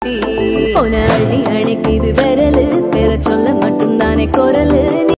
உன அள்ளி அணைக்குது விரலு பெற சொல்ல மட்டும்தானே குரலு